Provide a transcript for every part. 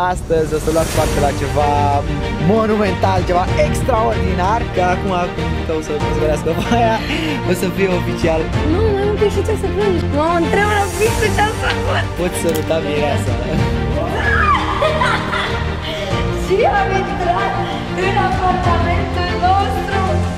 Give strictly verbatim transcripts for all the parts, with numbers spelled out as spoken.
Astăzi o să luați parte la ceva monumental, ceva extraordinar. Că acum, acum că o să zărească aia, o să fie oficial. Nu, mai multe și ce să plângi. Mă întreb la fixul ce am făcut. Poți săruta mireasa. Și am intrat în apartamentul nostru.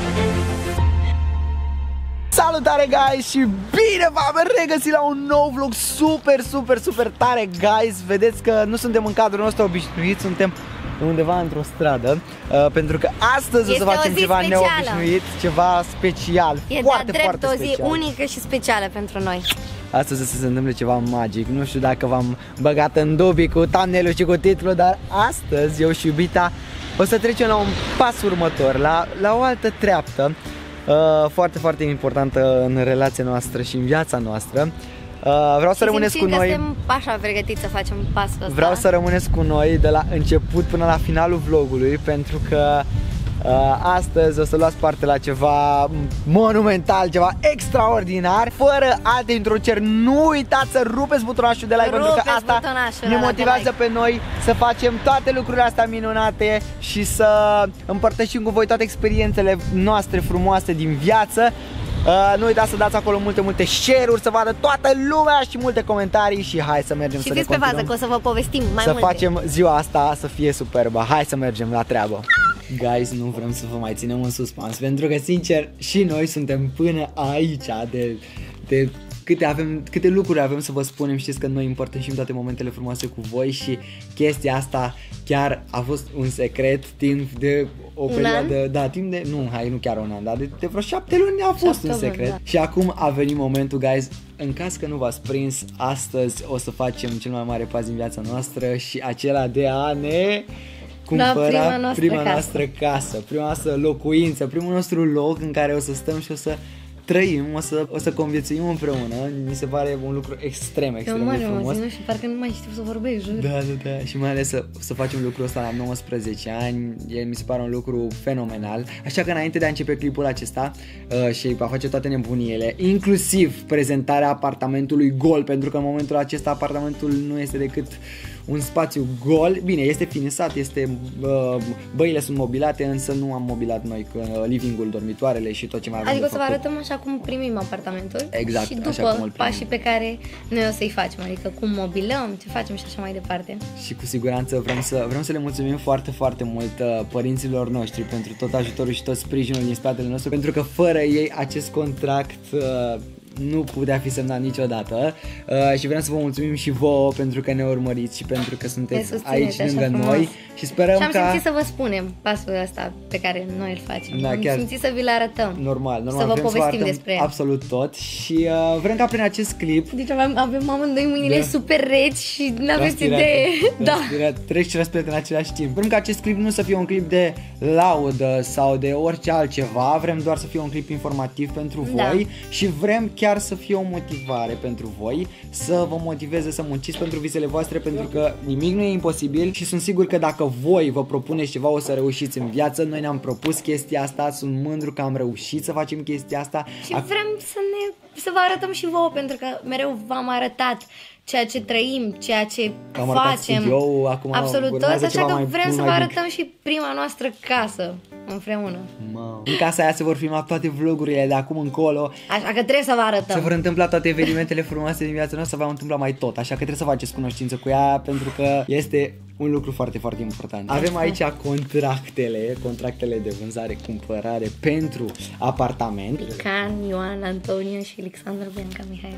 Salutare guys și bine v-am regăsit la un nou vlog super, super, super tare guys. Vedeți că nu suntem în cadrul nostru obișnuit, suntem undeva într-o stradă uh, pentru că astăzi este o să facem ceva specială, neobișnuit, ceva special. E foarte, de-a drept foarte o zi special. Unică și specială pentru noi. Astăzi o să se întâmple ceva magic. Nu știu dacă v-am băgat în dubii cu thumbnail-ul și cu titlul, dar astăzi eu și iubita o să trecem la un pas următor, la, la o altă treaptă uh, foarte, foarte importantă în relația noastră și în viața noastră. Uh, vreau să rămâneți cu noi. Suntem așa pregătiți să facem pasul ăsta. Vreau să rămâneți cu noi de la început până la finalul vlogului, pentru că uh, astăzi o să luați parte la ceva monumental, ceva extraordinar. Fără alte introduceri, nu uitați să rupeți butonașul de like, rupeți pentru că asta ne motivează like. pe noi să facem toate lucrurile astea minunate și să împărtășim cu voi toate experiențele noastre frumoase din viață. Uh, nu uitați să dați acolo multe, multe share-uri, să vadă toată lumea și multe comentarii și hai să mergem și să ne ne pe fază, că o să vă povestim mai să multe. facem ziua asta să fie superbă. Hai să mergem la treabă. Guys, nu vrem să vă mai ținem în suspans, pentru că sincer și noi suntem până aici de, de câte, avem, câte lucruri avem să vă spunem. Știți că noi împărtășim toate momentele frumoase cu voi și chestia asta chiar a fost un secret timp de o un perioadă, an? da, timp de, nu, hai, nu chiar un an, dar de, de vreo șapte luni a fost șapte un secret. luni, da. Și acum a venit momentul, guys. În caz că nu v-ați prins, astăzi o să facem cel mai mare pas din viața noastră și acela de a ne cumpăra da, prima, noastră, prima casă. noastră casă, prima noastră locuință, primul nostru loc în care o să stăm și o să trăim, o să, o să conviețuim împreună. Mi se pare un lucru extrem, extrem de frumos. Și parcă nu mai știu să vorbesc, jur. Da, da, da. Și mai ales să, să facem lucrul ăsta la nouăsprezece ani, e, mi se pare un lucru fenomenal. Așa că înainte de a începe clipul acesta uh, și a face toate nebuniile, inclusiv prezentarea apartamentului gol, pentru că în momentul acesta apartamentul nu este decât un spațiu gol. Bine, este finisat, este uh, băile sunt mobilate, însă nu am mobilat noi uh, living-ul, dormitoarele și tot ce mai avem. Adică o să vă făcut. arătăm așa cum primim apartamentul. Exact, și după așa cum îl primim. pașii pe care noi o să-i facem, adică cum mobilăm, ce facem și așa mai departe. Și cu siguranță vrem să, vrem să le mulțumim foarte, foarte mult uh, părinților noștri pentru tot ajutorul și tot sprijinul din spatele nostru, pentru că fără ei acest contract uh, nu putea fi semnat niciodată. uh, Și vrem să vă mulțumim și vouă pentru că ne urmăriți și pentru că sunteți aici lângă noi. Și sperăm și am ca... simțit să vă spunem pasul ăsta pe care noi îl facem. Da, am chiar... simțit să vi-l arătăm. Normal, normal. Să vă vrem povestim să despre el. absolut tot. Și uh, vrem ca prin acest clip, deci avem, avem amândoi mâinile da. super reci și n-aveți idee. Da. Treci și respect în același timp. Vrem ca acest clip nu să fie un clip de laudă sau de orice altceva. Vrem doar să fie un clip informativ pentru Da. voi și vrem chiar să fie o motivare pentru voi, să vă motiveze să munciți pentru visele voastre, pentru că nimic nu e imposibil și sunt sigur că dacă voi vă propuneți ceva o să reușiți în viață. Noi ne-am propus chestia asta, sunt mândru că am reușit să facem chestia asta. Și vrem să ne să vă arătăm și vouă, pentru că mereu v-am arătat ceea ce trăim, ceea ce am arătat facem. studioul, acum absolut tot, așa că mai, vrem să vă mic. arătăm și prima noastră casă împreună. Mă. În casa aia se vor filma toate vlogurile de acum încolo. Așa că trebuie să vă arătăm. Se vor întâmpla toate evenimentele frumoase din viața noastră, se va întâmpla mai tot. Așa că trebuie să faceți cunoștință cu ea, pentru că este un lucru foarte, foarte important. Avem aici contractele, contractele de vânzare, cumpărare pentru apartament. Pican, Ioan, Antonio și Alexandru Bianca Mihaela.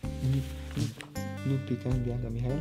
Nu Pican, Bianca Mihaela?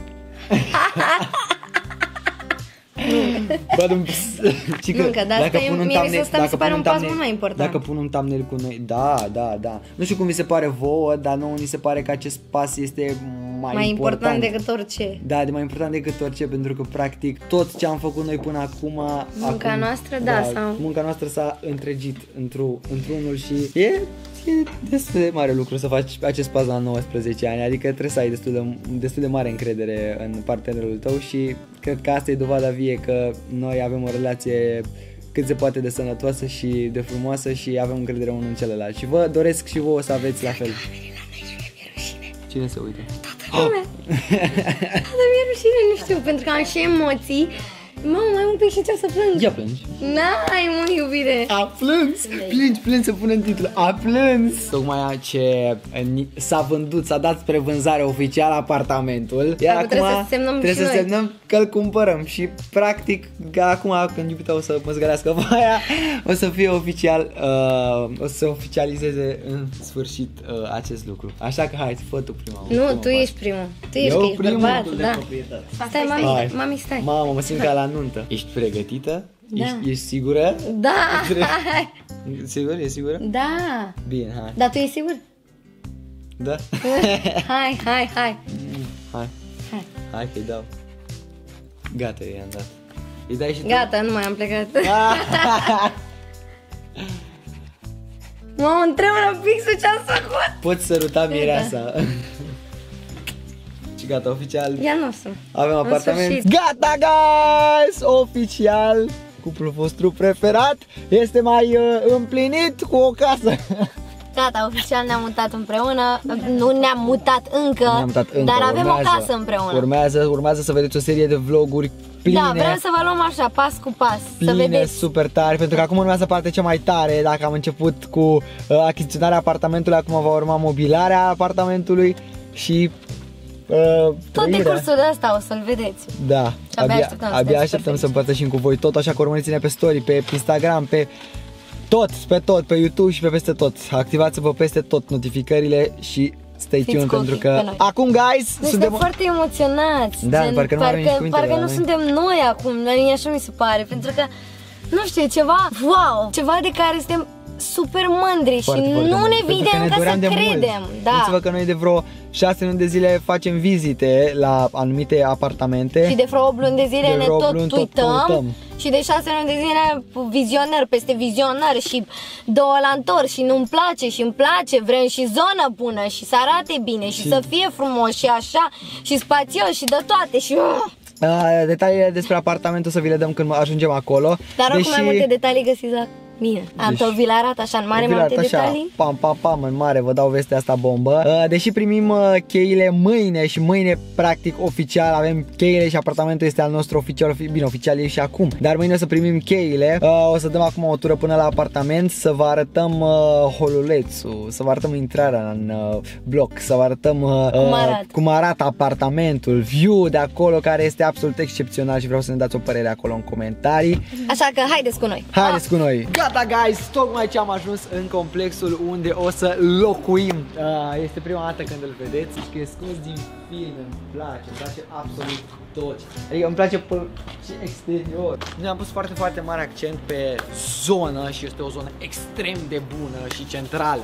Bă, nu, nu, că de asta e, mie mi se stăm să pare un pas mult mai important. Dacă pun un thumbnail cu noi, da, da, da. Nu știu cum vi se pare vouă, dar nouă ni se pare că acest pas este mai, mai important. important decât orice. Da, de mai important decât orice, pentru că practic tot ce am făcut noi până acum, munca acum, noastră, da, da sau... munca noastră s-a întregit într-un, într-unul și e, e destul de mare lucru să faci acest pas la nouăsprezece ani, adică trebuie să ai destul de, destul de mare încredere în partenerul tău și cred că asta e dovada vie că noi avem o relație cât se poate de sănătoasă și de frumoasă și avem încredere unul în celălalt și vă doresc și vouă să aveți la fel. Cine se uită? Toată lumea. Dar mi-e rușine, nu știu, pentru că am și emoții. Mamă, mai un pic și ce o să plâng. Ia plângi. N-ai, mă, iubire. A plâns. Plângi, plângi să pune în titlu. A plâns. Tocmai ce s-a vândut, s-a dat spre vânzare oficial apartamentul. Iar acum trebuie să semnăm trebuie și să noi. semnăm că îl cumpărăm. Și practic, acum când iubita o să mă zgărească pe aia, o să fie oficial, uh, o să se oficializeze în sfârșit uh, acest lucru. Așa că hai, fă tu prima. Nu, prima tu parte. ești primul. Tu ești, Eu că ești primul bărbat, de da. proprietate. Stai, mami, Hai. mami, stai. Mamă, mă simt ca la nuntă. Ești pregătită? Da. Ești, ești sigură? Da, hai. Sigur? E sigură? Da. Bine, hai. Dar tu ești sigur? Da? Hai, hai, hai. Hai. Hai. Hai că-i dau. Gata, i-am dat. Îi dai și tu? Gata, nu mai am plecat. Ah! Mă, îmi tremură pixul ce am făcut. Poți săruta mireasa. Și gata, oficial. Ia nostru. Avem În apartament. sfârșit. Gata, guys! Oficial. Cuplul vostru preferat este mai uh, împlinit cu o casă. Gata, oficial ne-am mutat împreună. Nu ne-am mutat încă, Ne-am mutat încă, dar avem urmează. o casă împreună. Urmează, urmează să vedeți o serie de vloguri pline. Da, vreau să vă luăm așa, pas cu pas, Pline, să vedeți. super tari, pentru că acum urmează partea cea mai tare. Dacă am început cu uh, achiziționarea apartamentului, acum va urma mobilarea apartamentului și uh, Tot trăirea. decursul de asta o să-l vedeți. Da, abia abia, așteptăm să abia sunteți așteptăm super să împărtășim cu voi tot, așa că urmăriți-ne pe story, pe Instagram, pe tot, pe tot, pe YouTube și pe peste tot. Activați-vă peste tot notificările și stay tuned cu pentru ochii că pe noi. acum, guys, Noi suntem suntem foarte emoționați. Da, parcă nu avem nici cuvinte parcă de la nu noi. suntem noi acum, dar mie așa mi se pare, pentru că, nu știu, e ceva, wow, ceva de care suntem super mândri foarte, și foarte nu mult, ne pentru că vedem ne ca doream să de mult. credem. Da. Gândiți-vă că noi de vreo șase luni de zile facem vizite la anumite apartamente. Și de vreo opt luni de zile De ne vreo tot luni tot uităm căutăm. și de șase luni de zile vizionări peste vizionări și două la întor și nu-mi place și îmi place, vrem și zonă bună și să arate bine și, Și- să fie frumos și așa și spațios și de toate și... Uh, Detaliile despre apartament o să vi le dăm când ajungem acolo. Dar oricum mai multe detalii găsiți la mine. Am Deci- tot vi le arăt așa în mare, mai multe Arată așa, detalii. pam, pam, pam, în mare, vă dau vestea asta bombă. Uh, Deși primim uh, cheile mâine și mâine, practic, oficial, avem cheile și apartamentul este al nostru oficial, ofi- bine, oficial e și acum. Dar mâine o să primim cheile, uh, o să dăm acum o tură până la apartament, să vă arătăm uh, holulețul, să vă arătăm intrarea în uh, bloc, să vă arătăm uh, Cum arată. cum arată apartamentul, view de acolo, care este absolut excepțional și vreau să ne dați o părere acolo în comentarii. Așa că haideți cu noi. Haideți cu noi! Gata, guys! Tocmai ce am ajuns în complexul unde o să locuim. Uh, este prima dată când îl vedeți și că e scos din film, îmi place, îmi place absolut tot. Adică îmi place pe și exterior. Noi am pus foarte, foarte mare accent pe zonă și este o zonă extrem de bună și centrală.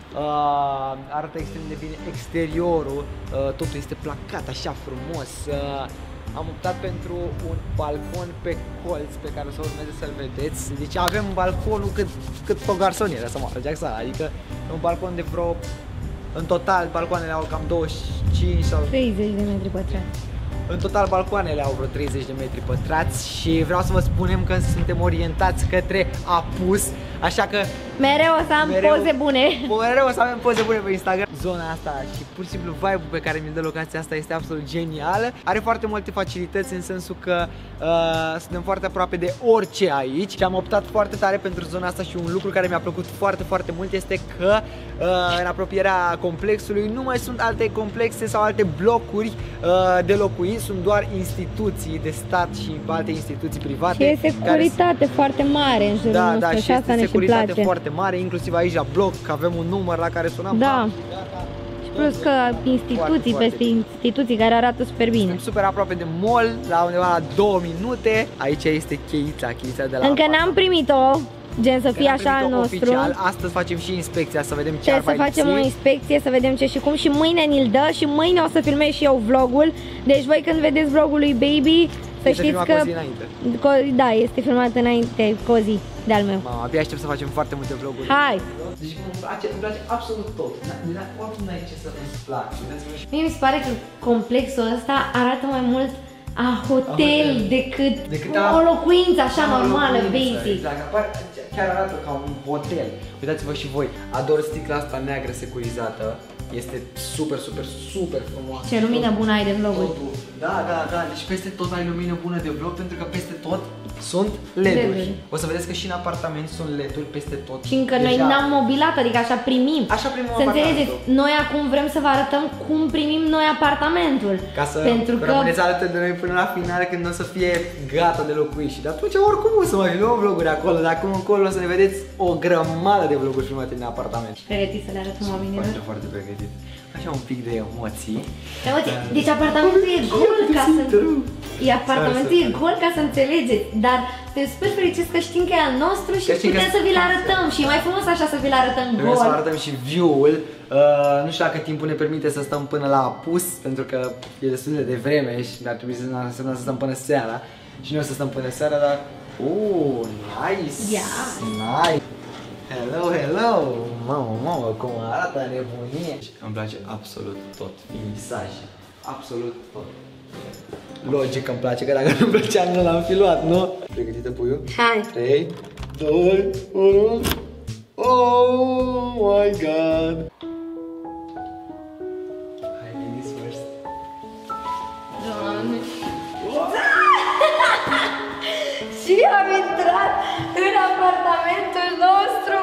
Uh, arată extrem de bine exteriorul, uh, totul este placat așa frumos. Uh, Am optat pentru un balcon pe colț pe care o să urmeze să-l vedeți. Deci avem balconul cât, cât pe o garsonieră, să mă arăt exact. Adică un balcon de vreo... În total, balcoanele au cam douăzeci și cinci sau... treizeci de metri pătrați. În total, balcoanele au vreo treizeci de metri pătrați și vreau să vă spunem că suntem orientați către apus, așa că Mereu o să am Mereu- poze bune. mereu o să avem poze bune pe Instagram. Zona asta și pur și simplu vibe-ul pe care mi-l dă locația asta este absolut genială. Are foarte multe facilități în sensul că uh, suntem foarte aproape de orice aici și am optat foarte tare pentru zona asta și un lucru care mi-a plăcut foarte, foarte mult este că uh, în apropierea complexului nu mai sunt alte complexe sau alte blocuri uh, de locuit, sunt doar instituții de stat și alte instituții private. Și e securitate foarte mare în jurul Da, nostru da, și și asta este ne și securitate place. foarte mare, inclusiv aici la bloc, că avem un număr la care sunăm. Da. bam, gata. Plus că instituții Foarte, foarte peste instituții care arată super bine. Suntem super aproape de mall, la undeva la două minute. Aici este cheița, cheița de la Încă n-am primit-o, gen să Că fie n-am așa al primit-o nostru. oficial. Astăzi facem și inspecția să vedem ce ar Trebuie să mai facem lipsi. o inspecție, să vedem ce și cum și mâine ni-l dă și mâine o să filmez și eu vlogul. Deci voi când vedeți vlogul lui Baby, să Este știți filmat că... cu o zi înainte. Co- Da, este filmat înainte, cu o zi de-al meu. Mama, abia aștept să facem foarte multe vloguri. Hai! Deci îmi place, îmi place absolut tot. N- Oricum n-ai ce să nu-ți place. Mie mi se pare că complexul ăsta arată mai mult a hotel hotel. decât, Decât o a- locuință așa Ca o normală, locuință, basic. Exact, apare, chiar arată ca un hotel. Uitați-vă și voi, ador sticla asta neagră securizată. Este super, super, super frumoasă. Ce lumină bună ai de vlogul. Totul. Da, da, da, deci peste tot ai lumină bună de vlog pentru că peste tot sunt L E D-uri. O să vedeți că și în apartament sunt L E D-uri peste tot. Și încă noi n-am mobilat, adică așa primim. Așa primim Să înțelegeți, noi acum vrem să vă arătăm cum primim noi apartamentul. Ca să pentru că rămâneți alături de noi până la final când o să fie gata de locuit. Și de atunci oricum o să mai filmăm vloguri acolo. De acum încolo o să ne vedeți o grămadă de vloguri filmate din apartament. Pregătiți să le arătăm oamenilor? Foarte, foarte pregătit. Așa un pic de emoții. Da, uite, deci apartamentul e gol ca să... E apartamentul e gol ca să înțelegeți, dar suntem super fericiți că știm că e al nostru și putem să vi-l arătăm și e mai frumos așa să vi-l arătăm gol. Trebuie să arătăm și view-ul. Uh, nu știu dacă timpul ne permite să stăm până la apus, pentru că e destul de devreme și ar trebui să, să stăm până seara. Și noi o să stăm până seara, dar... Oh, nice! Yeah. Nice! Hello, hello! Mamă, mamă, cum arată nebunie! Îmi place absolut tot, finisaj, absolut tot. Logic îmi place, că dacă nu-mi plăcea nu l-am fi luat, nu? Pregătită, puiul? Hai! trei, doi, unu... Oh my god! Hai, ladies first. Doamne! Și am intrat în apartamentul nostru!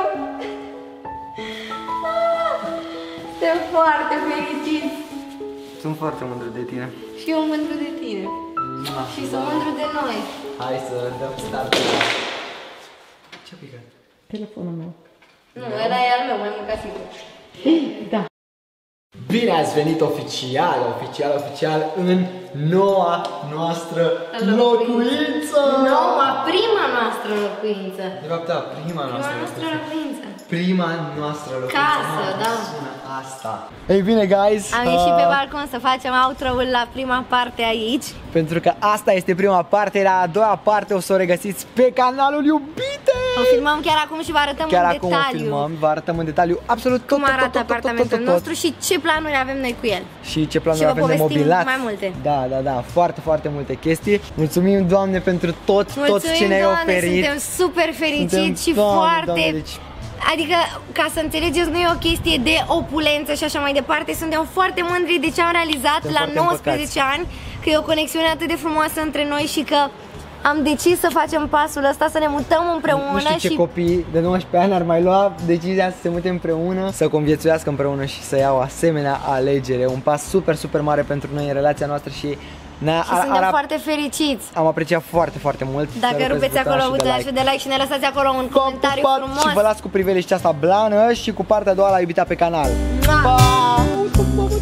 Suntem foarte fericiți! Sunt foarte mândru de tine. Și eu mândru de tine. Ah, Și sunt mândru de noi. hai să dăm start. Ce-a picat? Telefonul meu. Nu, ăla e al meu, mai mult ca sigur. Da. Bine ați venit oficial, oficial, oficial în noua noastră locuință! Noua, prima noastră locuință. De fapt, da, prima Prima noastră noastră locuință. locuință. Prima noastră locuință. Casă, Mamă, da. Sună asta. Ei bine, guys. Am ieșit pe uh, balcon să facem outro-ul la prima parte aici. Pentru că asta este prima parte, iar a doua parte o să o regăsiți pe canalul Iubite! O filmăm chiar acum și vă arătăm Chiar în acum detaliu o filmăm, vă arătăm în detaliu absolut tot, cum tot, tot, arată tot, tot, tot, apartamentul tot, tot, nostru și ce planuri avem noi cu el. Și ce planuri Și vă avem de povestim mobilat. mai multe. Da, da, da, foarte, foarte multe chestii. Mulțumim, Doamne, pentru tot, tot Mulțumim, ce ne-ai Doamne, oferit. suntem super fericiți Suntem, și Doamne, foarte... Doamne, deci... Adică, ca să înțelegeți, nu e o chestie de opulență și așa mai departe. Suntem foarte mândri de ce am realizat Suntem la foarte nouăsprezece ani. Că e o conexiune atât de frumoasă între noi și că am decis să facem pasul ăsta, să ne mutăm împreună. Nu știu ce și... copii de nouăsprezece ani ar mai lua decizia să se mute împreună, să conviețuiască împreună și să iau asemenea alegere. Un pas super, super mare pentru noi în relația noastră și ne-a, Și suntem ar, foarte fericiți. Am apreciat foarte, foarte mult. Dacă rupeți acolo butonul de like și ne lăsați acolo un comentariu frumos. Și vă las cu priveliștea asta blană și cu partea a doua la Iubita pe canal. Mua! Pa!